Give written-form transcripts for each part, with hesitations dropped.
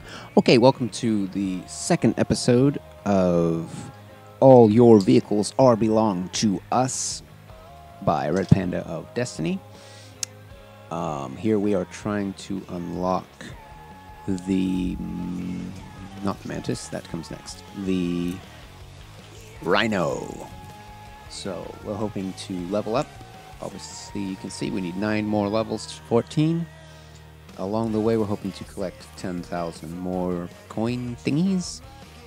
Okay, welcome to the second episode of All Your Vehicles Are Belong to Us by Red Panda of Destiny. Here we are trying to unlock the... not the Mantis, that comes next. The Rhino. So, we're hoping to level up. Obviously, you can see we need 9 more levels to 14. Along the way, we're hoping to collect 10,000 more coin thingies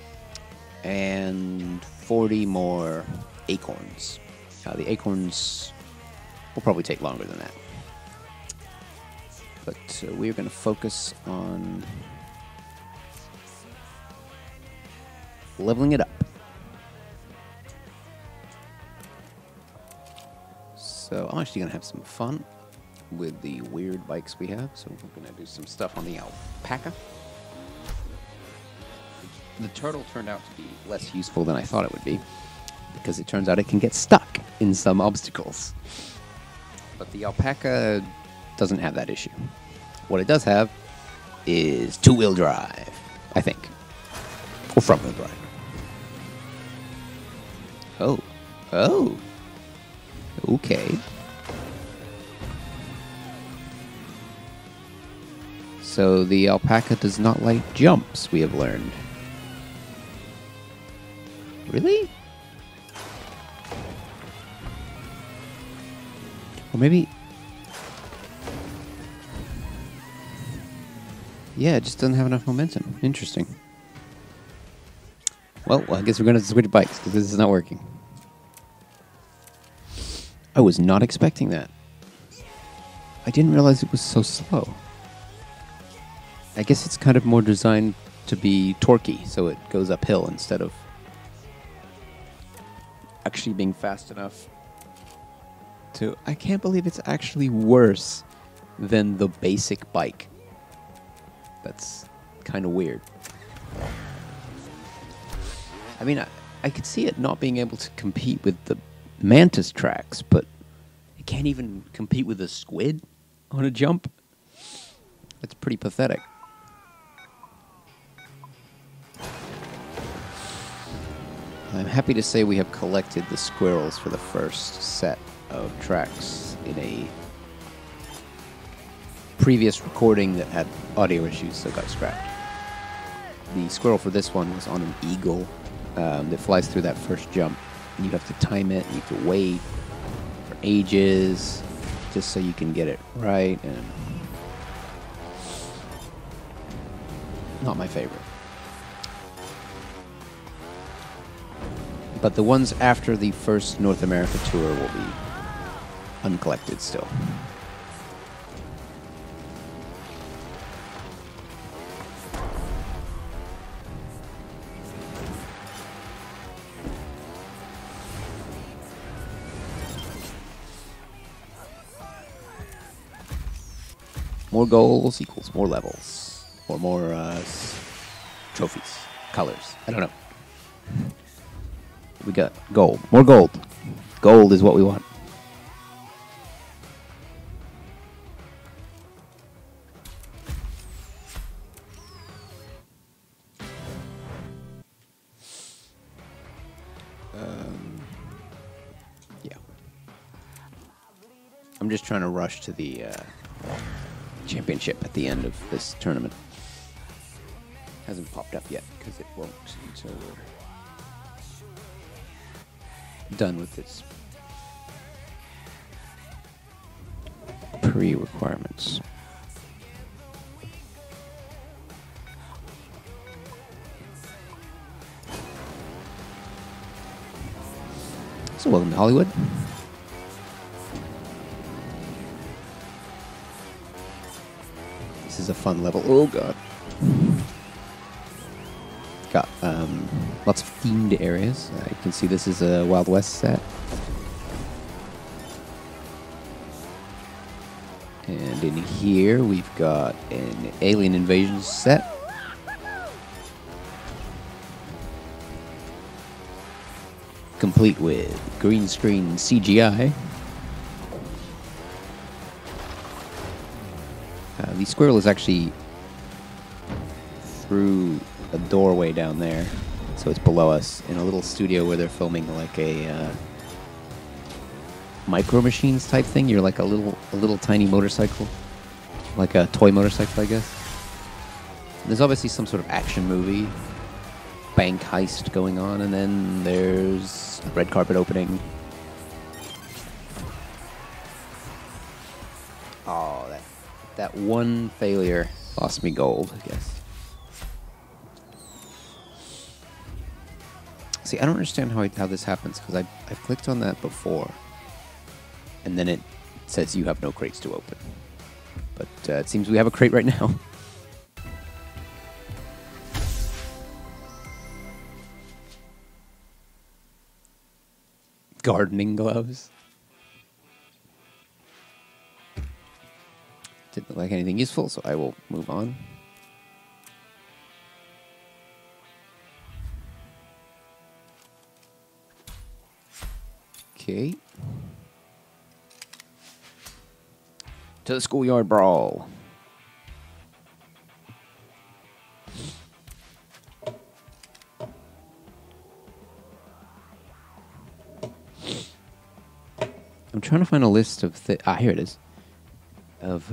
and 40 more acorns. The acorns will probably take longer than that. But we're going to focus on leveling it up. So I'm actually going to have some fun with the weird bikes we have. So we're going to do some stuff on the alpaca. The turtle turned out to be less useful than I thought it would be, because it turns out it can get stuck in some obstacles. But the alpaca doesn't have that issue. What it does have is two-wheel drive, I think. Or front-wheel drive. Oh. Okay. So the alpaca does not like jumps, we have learned. Really? Or maybe... yeah, it just doesn't have enough momentum. Interesting. Well, I guess we're going to switch bikes, because this is not working. I was not expecting that. I didn't realize it was so slow. I guess it's kind of more designed to be torquey, so it goes uphill instead of actually being fast enough to... I can't believe it's actually worse than the basic bike. That's kind of weird. I mean, I could see it not being able to compete with the Mantis tracks, but it can't even compete with a squid on a jump. It's pretty pathetic. I'm happy to say we have collected the squirrels for the first set of tracks in a previous recording that had audio issues, so got scrapped. The squirrel for this one was on an eagle that flies through that first jump. And you have to time it, you have to wait for ages just so you can get it right, and not my favorite. But the ones after the first North America tour will be uncollected still. More goals equals more levels. Or more trophies. Colors. I don't know. We got gold. More gold. Gold is what we want. Yeah. I'm just trying to rush to the championship at the end of this tournament. Hasn't popped up yet, because it won't until we're done with its pre-requirements. So welcome to Hollywood. This is a fun level. Oh god. Got lots of themed areas. You can see this is a Wild West set. And in here we've got an Alien Invasion set. Complete with green screen CGI. The squirrel is actually through a doorway down there, so it's below us, in a little studio where they're filming like a Micro Machines type thing. You're like a little tiny motorcycle, like a toy motorcycle, I guess. There's obviously some sort of action movie, bank heist going on, and then there's a red carpet opening. Oh, that one failure lost me gold, I guess. See, I don't understand how this happens, because I've clicked on that before, and then it says you have no crates to open. But it seems we have a crate right now. Gardening gloves. Didn't look like anything useful, so I will move on. Okay. To the schoolyard brawl. I'm trying to find a list of here it is. Of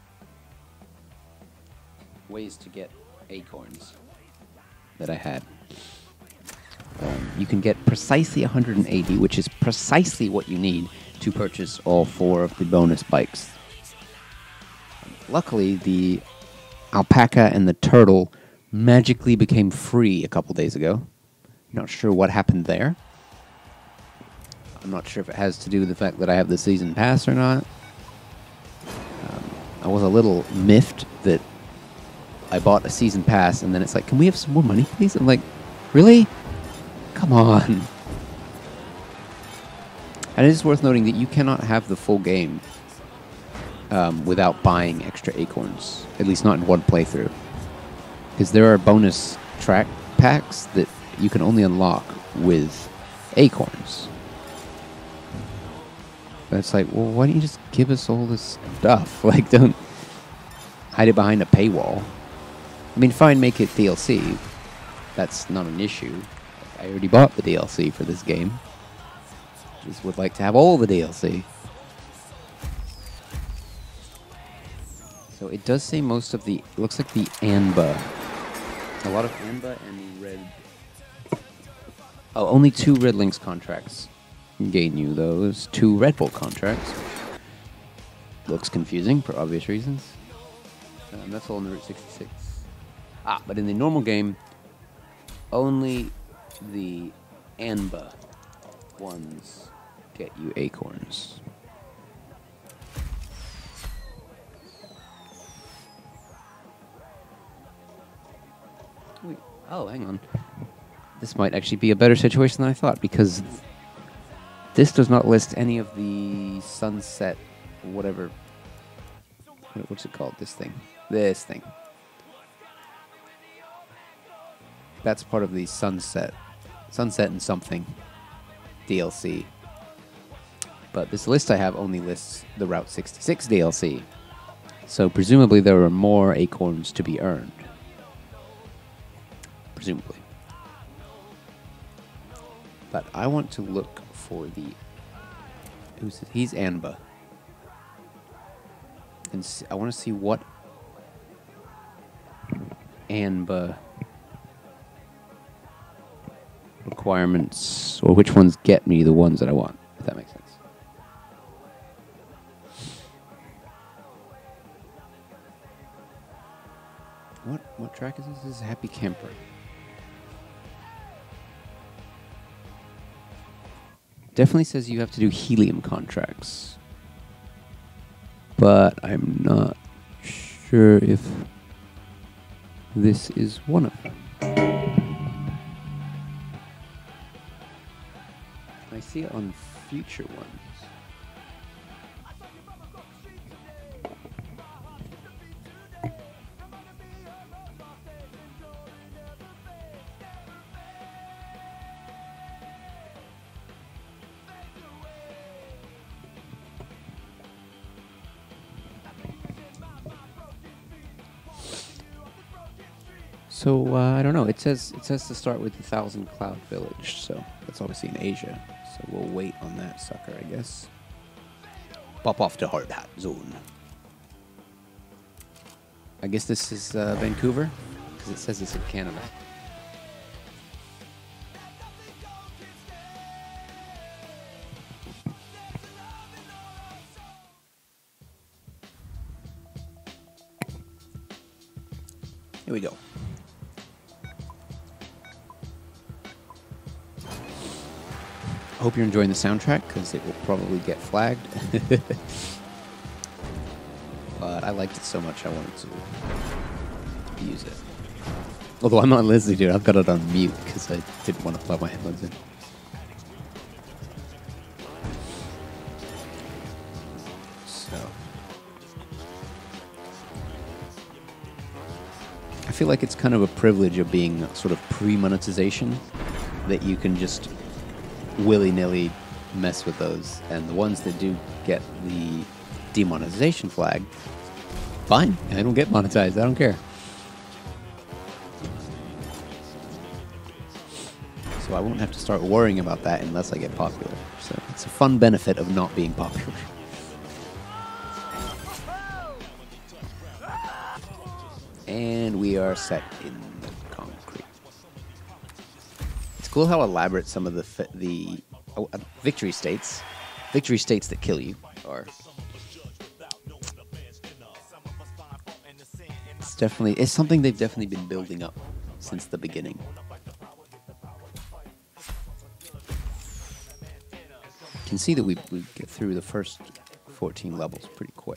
ways to get acorns that I had. You can get precisely 180, which is precisely what you need to purchase all 4 of the bonus bikes. Luckily, the alpaca and the turtle magically became free a couple days ago. Not sure what happened there. I'm not sure if it has to do with the fact that I have the season pass or not. I was a little miffed that I bought a season pass and then it's like, can we have some more money, please? I'm like, really? Come on. And it is worth noting that you cannot have the full game without buying extra acorns, at least not in one playthrough. Because there are bonus track packs that you can only unlock with acorns. But it's like, well, why don't you just give us all this stuff? Like, don't hide it behind a paywall. I mean, fine, make it DLC. That's not an issue. I already bought the DLC for this game. Just would like to have all the DLC. So it does say most of the... It looks like the Anba. A lot of Anba and Red... Oh, only 2 Red Links contracts gain you those. 2 Red Bull contracts. Looks confusing for obvious reasons. That's all in the Route 66. But in the normal game, only the Anba ones get you acorns. Wait. Oh, hang on. This might actually be a better situation than I thought, because this does not list any of the sunset, whatever. What's it called? This thing. This thing. That's part of the Sunset and something DLC. But this list I have only lists the Route 66 DLC. So presumably there are more acorns to be earned. Presumably. But I want to look for the... He's Anba. And I want to see what Anba requirements, or which ones get me the ones that I want, if that makes sense. What track is this? This is Happy Camper. Definitely says you have to do helium contracts. But I'm not sure if this is one of them. I see it on future ones. So I don't know. It says to start with the Thousand Cloud Village. So that's obviously in Asia. So we'll wait on that sucker, I guess. Pop off to Hard Hat Zone. I guess this is Vancouver, because it says it's in Canada. Here we go. I hope you're enjoying the soundtrack, because it will probably get flagged. But I liked it so much I wanted to use it. Although I'm not listening to it, I've got it on mute, because I didn't want to plug my headphones in. So I feel like it's kind of a privilege of being sort of pre-monetization, that you can just willy-nilly mess with those, and the ones that do get the demonetization flag, fine, I don't get monetized, I don't care. So I won't have to start worrying about that unless I get popular. So it's a fun benefit of not being popular. And we are set in the concrete. It's cool how elaborate some of the victory states that kill you are. It's something they've definitely been building up since the beginning. You can see that we get through the first 14 levels pretty quick.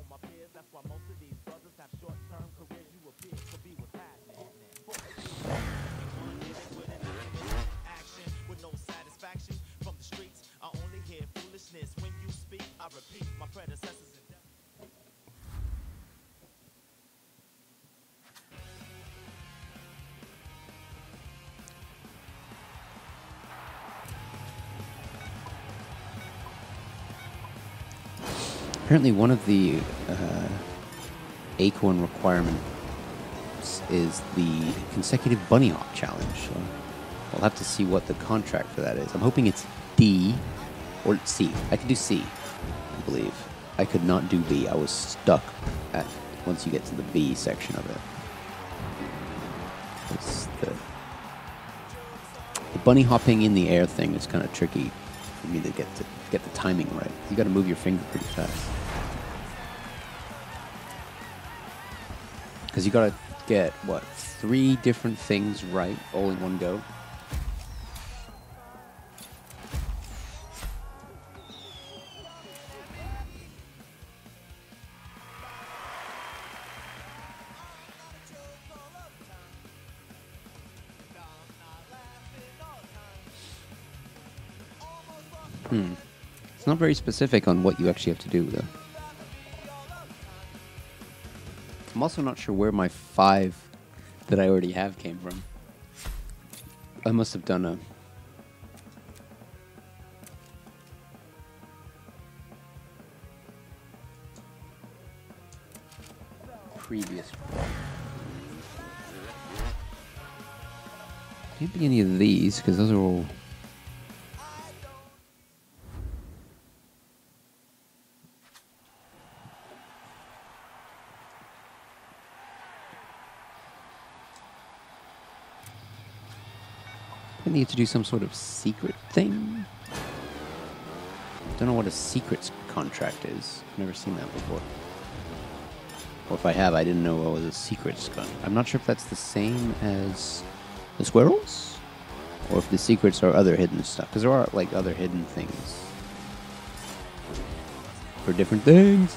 Apparently one of the Acorn requirements is the consecutive bunny hop challenge. So I'll have to see what the contract for that is. I'm hoping it's D or C. I could do C, I believe. I could not do B. I was stuck at once you get to the B section of it. It's the bunny hopping in the air thing is kind of tricky for me to get the timing right. You got to move your finger pretty fast. Because you got to get, what, 3 different things right all in one go. It's not very specific on what you actually have to do, though. I'm also not sure where my 5 that I already have came from. I must have done a... previous one. Can't be any of these, because those are all... I need to do some sort of secret thing. Don't know what a secrets contract is. Never seen that before. Or if I have, I didn't know what was a secrets contract. I'm not sure if that's the same as the squirrels, or if the secrets are other hidden stuff. Because there are like other hidden things for different things.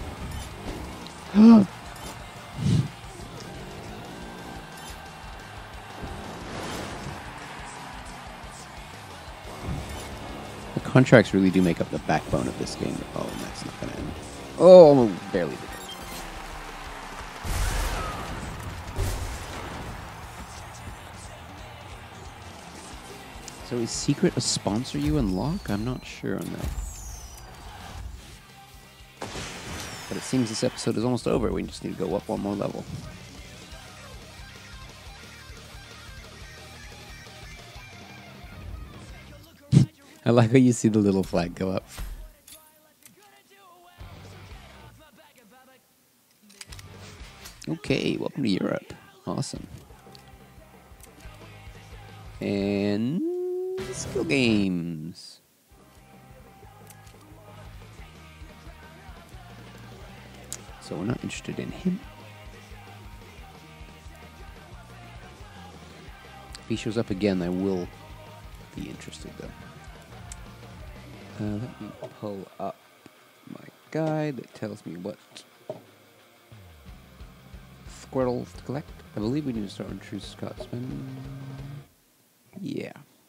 Contracts really do make up the backbone of this game. Oh, and that's not going to end. Oh, barely did it. So is Secret a sponsor you unlock? I'm not sure on that. But it seems this episode is almost over. We just need to go up one more level. I like how you see the little flag go up. Okay, welcome to Europe. Awesome. And skill games. So we're not interested in him. If he shows up again, I will be interested, though. Let me pull up my guide that tells me what Squirtles to collect. I believe we need to start on True Scotsman. Yeah.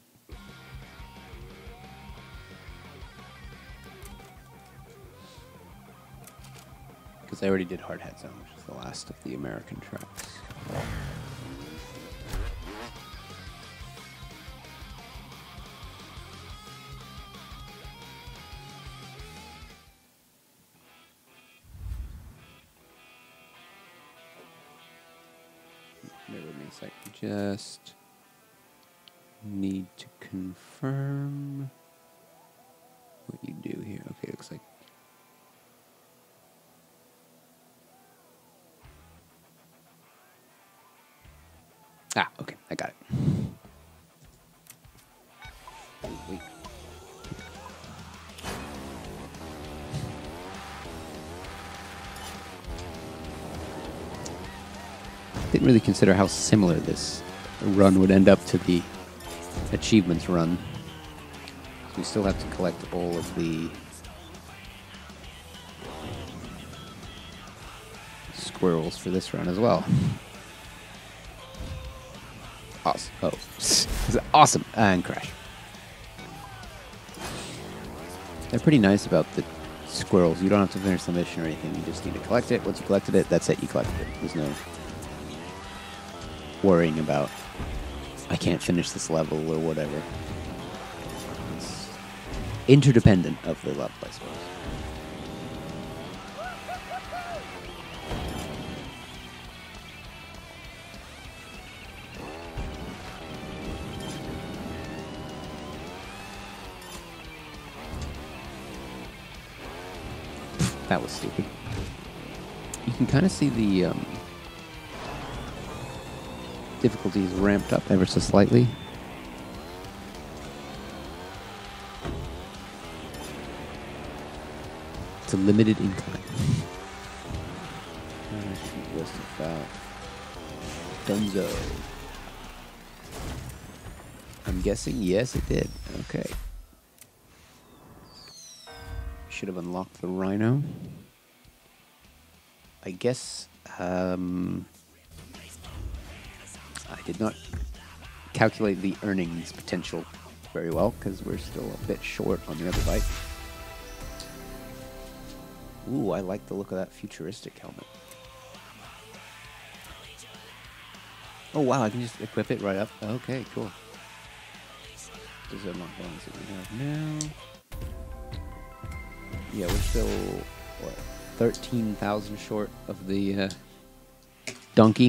Because I already did Hard Hat Zone, which is the last of the American tracks. Bear with me a second. Just need to confirm what you do here. Okay, looks like. Ah, okay, I got it. Wait. Didn't really consider how similar this run would end up to the achievements run. So we still have to collect all of the squirrels for this run as well. Awesome. Oh, this is awesome. And crash. They're pretty nice about the squirrels. You don't have to finish the mission or anything. You just need to collect it. Once you collected it, that's it. You collected it. There's no worrying about I can't finish this level or whatever. It's interdependent of the level, I suppose. That was stupid. You can kind of see the difficulties ramped up ever so slightly. It's a limited incline. Dunzo. I'm guessing yes, it did. Okay. Should have unlocked the Rhino. I guess I did not calculate the earnings potential very well because we're still a bit short on the other bike. Ooh, I like the look of that futuristic helmet. Oh wow, I can just equip it right up. Okay, cool. Does it unlock the ones that we have now? Yeah, we're still, what, 13,000 short of the donkey.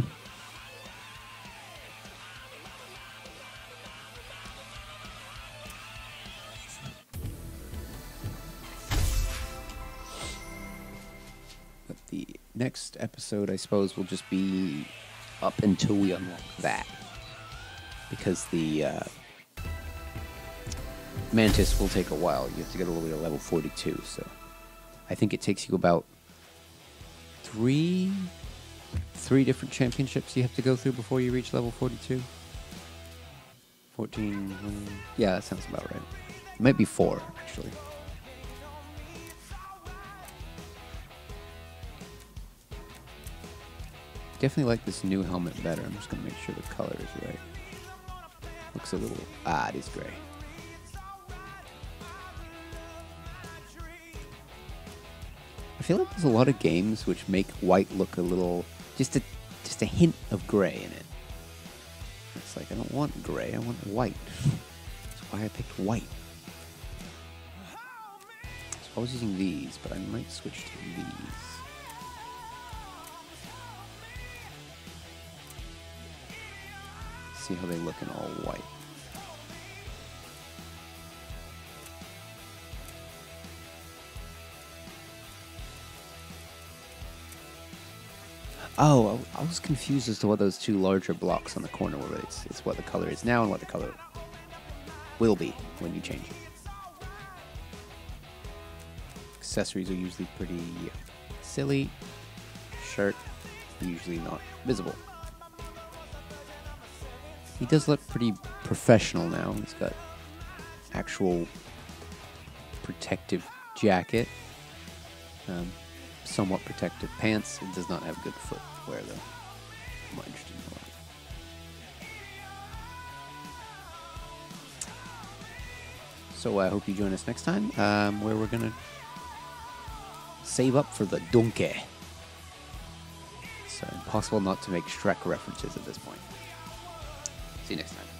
But the next episode, I suppose, will just be up until we unlock that. Because the Mantis will take a while. You have to get all the way to level 42, so I think it takes you about three different championships you have to go through before you reach level 42. 14, yeah, that sounds about right. It might be 4, actually. Definitely like this new helmet better. I'm just going to make sure the color is right. Looks a little odd, it's gray. I feel like there's a lot of games which make white look a little, just a hint of gray in it. It's like, I don't want gray, I want white. That's why I picked white. So I was using these, but I might switch to these. See how they look in all white. Oh, I was confused as to what those two larger blocks on the corner were. It's what the color is now and what the color will be when you change it. Accessories are usually pretty silly. Shirt, usually not visible. He does look pretty professional now. He's got actual protective jacket, somewhat protective pants. It does not have good footwear though. I'm not interested in that. So I hope you join us next time, where we're gonna save up for the donkey. It's impossible not to make Shrek references at this point. See you next time.